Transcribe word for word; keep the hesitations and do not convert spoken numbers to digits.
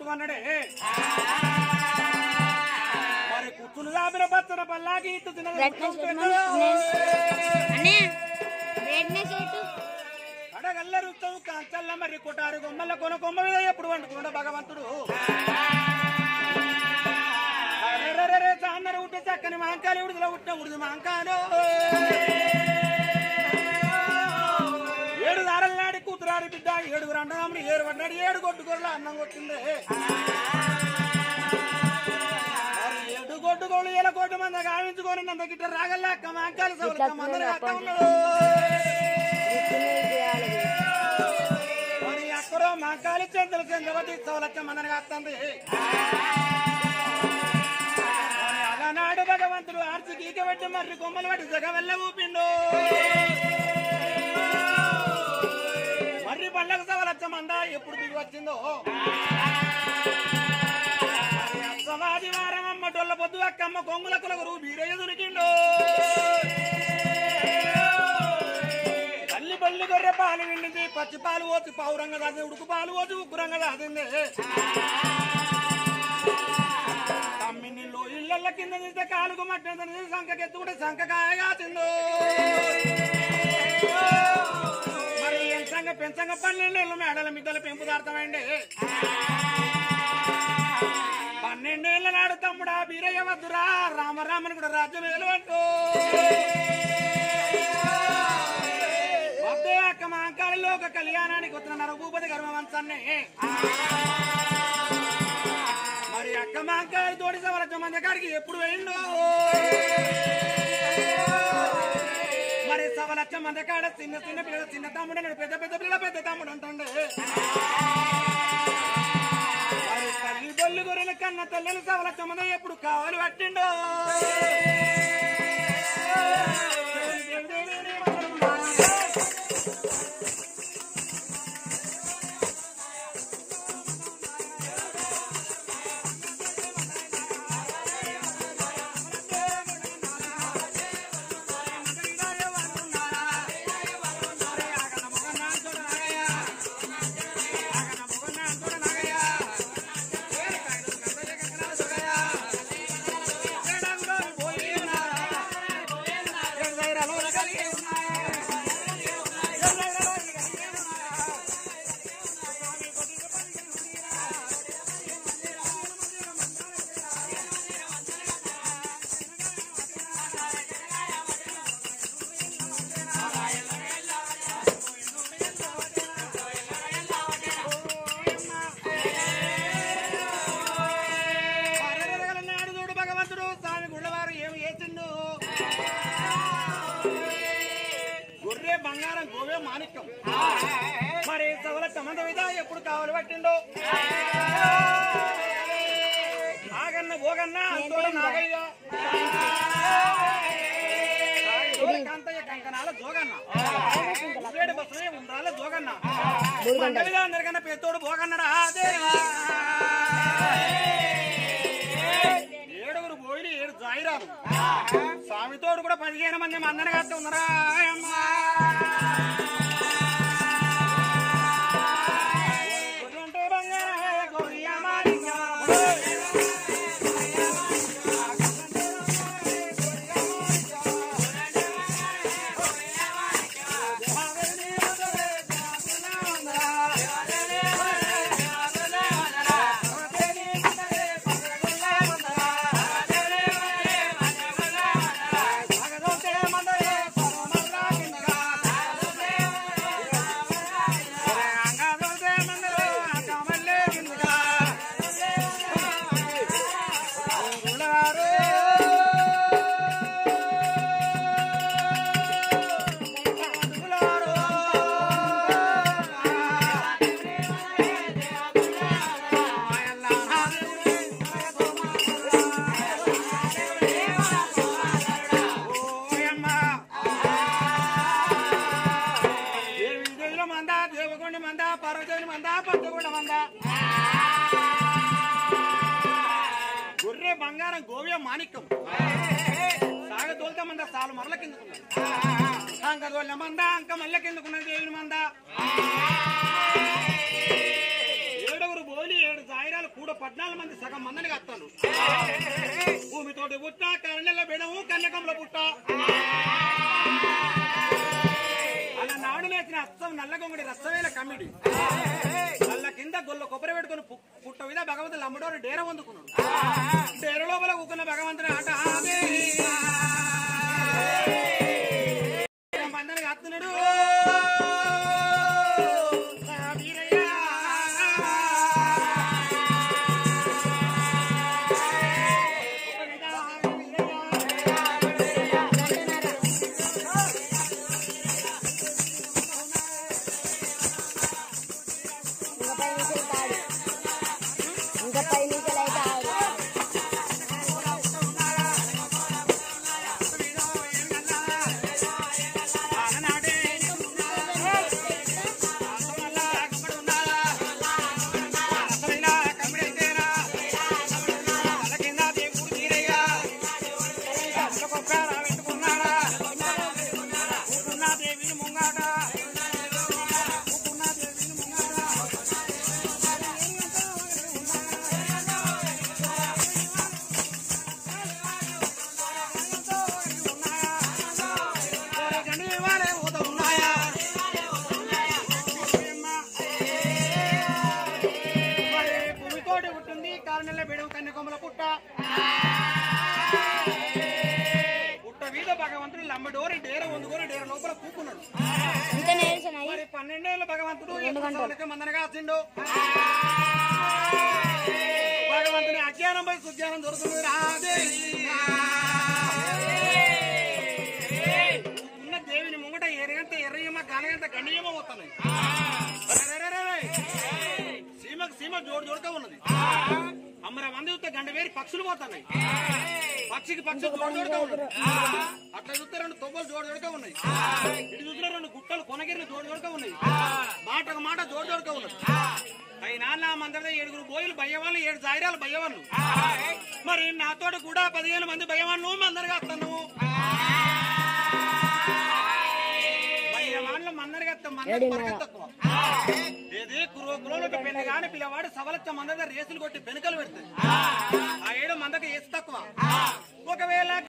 కొన్నాడే మరి కుచ్చులు దాపిన పచ్చన పల్లాకి ఇత్తు అడగల్ల రుత్తం కాంచల్ల మరి కొటారు కొమ్మల కొన కొమ్మ మీద ఎప్పుడు వండుకున్నాడు భగవంతుడు అరే చాన్నర ఉంటే చక్కని మాంకాలు ఉడుదల ఉంటే ఉడిది మాంకాలు ఏడు దారల నాడి కూతురాడి బిడ్డ ఏడుగురు అన్నదమ్ముడు ఏడు పడ్డాడు ఏడు కొట్టుకోళ్ళు అన్నం కొట్టింది ఏడు కొట్టుకోళ్ళు ఏళ్ళ కోటి మంది గావించుకొని నంద గిట్ట రాగల్ల అక్క మాంకాలు సౌలక్క మందరి అక్క ఉన్నాడు మరి అక్కడో మాంకాలి చెంతలు చెందవతి సౌలక్క మందరి వస్తుంది నాడు భగవంతుడు ఆర్చి గీక పెట్టి మర్రి కొమ్మలు పట్టి జగ వెళ్ళ ఊపిండు మర్రి పళ్ళకు సవలచ్చమందా ఎప్పుడు దిగి వచ్చిందో అసమాదివారం అమ్మ టొల్ల పొద్దు అక్కమ్మ కొంగుల కులగురు బీరయ్య దొరికిండు తల్లి బల్లి గొర్రె పాలు విండింది పచ్చి పాలు పోసి పావురంగ దాది ఉడుకు పాలు పోసి ఉగ్గురంగ దాదింది ఇళ్ళ కింద తీస్తే కాలుకు మట్టి సంఖకెత్తుకుంటే సంఖకాయగా తిందో మరి ఎంచంగా పెంచంగా పన్నెండేళ్ళు మేడల మిద్దలు పెంపుదార్థమండి పన్నెండేళ్ల నాడు తమ్ముడా బీరయ్య వద్దురా రామరామని కూడా రాజ్యమేలు అంటూ వద్దే అక్క మాంకాలలో ఒక కళ్యాణానికి వచ్చిన నరభూపతి గర్భవంశాన్ని మరి అక్క మాంకాయలు తోడి సవలచ్చ మంది కాడికి ఎప్పుడు వేయండు మరి సవలచ్చ మంది కాడ చిన్న చిన్న పిల్లలు చిన్న తమ్ముడు అన్నాడు పెద్ద పెద్ద పిల్లల పెద్ద తమ్ముడు అంటుండే మరి తల్లి బొల్లి గొర్రెల కన్న తల్లిని సవలచ్చ మంది ఎప్పుడు కావాలి పట్టిండు మరి సవల సంబంధం ఇదా ఎప్పుడు కావాలి పట్టిండో ఆగన్న భోగన్న తోడు నాగయ్య కాంతయ్య కంకణాల జోగన్న వేడి బస్సు ఉండాల జోగన్న అందరికన్నా పేతోడు భోగన్నరా ఏడుగురు పోయి ఏడు జాయిరారు స్వామితోడు కూడా పదిహేను మంది మందన కాస్త ఉన్నారా అమ్మా గొర్రె బంగారం గోవ్య మాణిక్యం సాగ తోలుతా మంద సాలు మరల కిందకున్నది అంక తోలిన మంద అంక మల్ల కిందకున్నది దేవుని మంద ఏడుగురు బోలి ఏడు జాయిరాలు కూడ పద్నాలుగు మంది సగం మందిని కత్తాను భూమితోటి పుట్ట కరణెల బిడము కన్యకంలో పుట్ట అలా నాడు లేచిన అచ్చం నల్లగొంగడి రసమైన కమ్మిడి వాళ్ళ కింద గొల్ల కొబ్బరి పెట్టుకుని పుట్ట మీద భగవంతుడు అమ్మడోరు డేర వందుకున్నాడు డేర లోపల కూకున్న భగవంతుని ఆట మందని కత్తున్నాడు పన్నెండేళ్ళ భగవంతుడు మందన కాసిండు భగవంతుని అజ్ఞానం పై సుజ్ఞానం దొరుకుతుంది రాదే ఉన్న దేవిని ముంగట ఎరగంత ఎర్రయ్యమ్మ గనగంత గండియమ్మ పోతున్నాయి సీమకు సీమ జోడు జోడుగా ఉన్నది అమ్మర మంది చూస్తే గంట వేరి పక్షులు పోతున్నాయి పక్షికి పక్షులు జోడు జోడుగా ఉన్నది అట్లా చూస్తే రెండు తొవ్వలు జోడు జోడుగా ఉన్నాయి ఇటు చూస్తే రెండు గుట్టలు కొనగిరిని జోడు జోడుగా ఉన్నాయి మాటకు మాట జోడు జోడుగా ఉన్నది అయినా మందరి ఏడుగురు బోయిలు భయవాళ్ళు ఏడు జాయిరాలు భయవాళ్ళు మరి నాతోటి కూడా పదిహేను మంది భయవాళ్ళు మందరిగా వస్తాను భయవాళ్ళు మందరిగా తక్కువ ఏది కురో కురోలకు పెళ్లి కానీ పిల్లవాడు సవలచ్చ మంద రేసులు కొట్టి పెనుకలు పెడుతుంది ఆ ఏడు మందకి వేసి తక్కువ ఒకవేళ